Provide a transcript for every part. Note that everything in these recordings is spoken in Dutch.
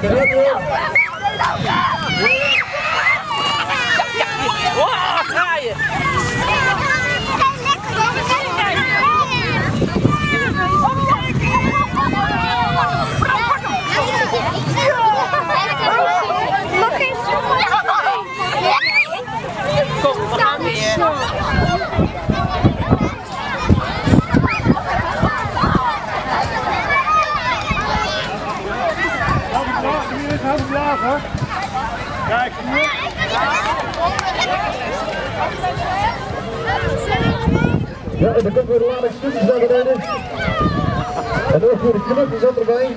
Kom, we gaan weer. Houd laag hoor. Kijk. Ja, en dan komt weer de laatste stukjes naar beneden. En ook voor de knuffels zat erbij.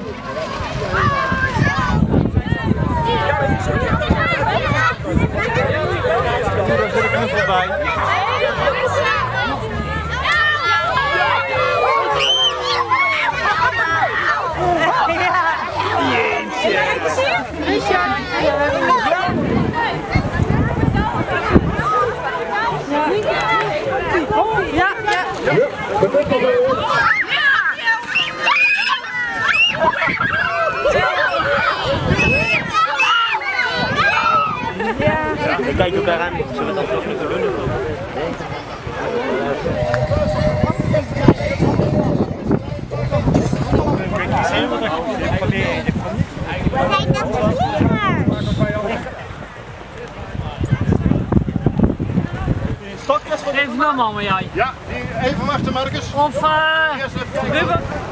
Daar zit een knuffel bij. We kijken elkaar aan. Zullen we dat nog moeten doen? Even naar mama, jij. Ja, even wachten Marcus. Of Ruben.